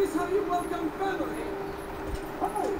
this how you welcome family? Oh!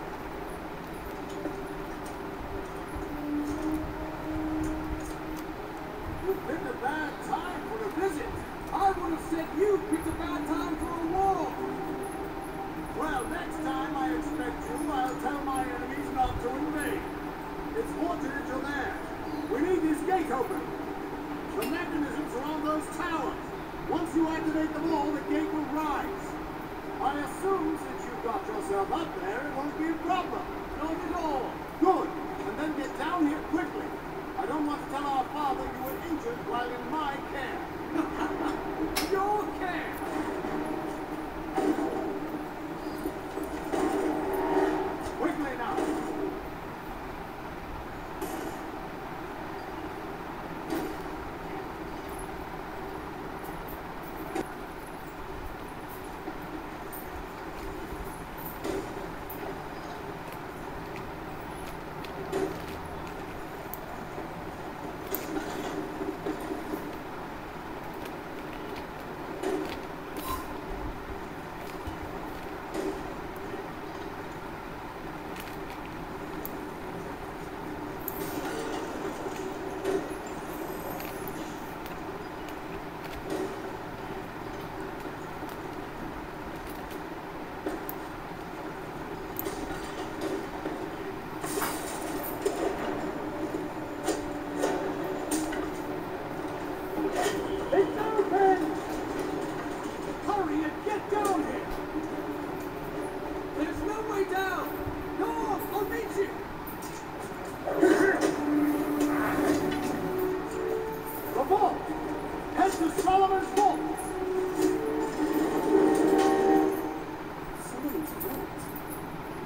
You picked a bad time for a visit. I would have said you picked a bad time for a war. Well, next time I expect you, I'll tell my enemies not to invade. It's fortunate you're there. We need this gate open. The mechanisms are on those towers. Once you activate them all, the gate will rise. I assume since you've got yourself up there, it won't be a problem. Not at all. Good. And then get down here quickly. I don't want to tell our father you were injured while in my care. Your care? Quickly now. Head to Solomon's